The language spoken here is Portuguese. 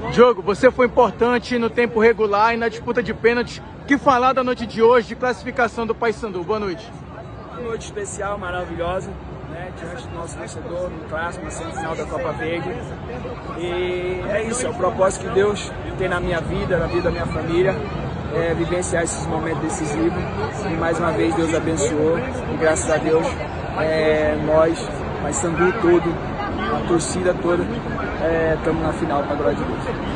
Diogo, você foi importante no tempo regular e na disputa de pênaltis. O que falar da noite de hoje, de classificação do Paysandu? Boa noite. Uma noite especial, maravilhosa, né? Diante do nosso vencedor, no clássico, na semifinal da Copa Verde. E é isso, é o propósito que Deus tem na minha vida, na vida da minha família, vivenciar esses momentos decisivos. E mais uma vez Deus abençoou e graças a Deus nós, Paysandu todo, a torcida toda, estamos na final, para a glória de Deus.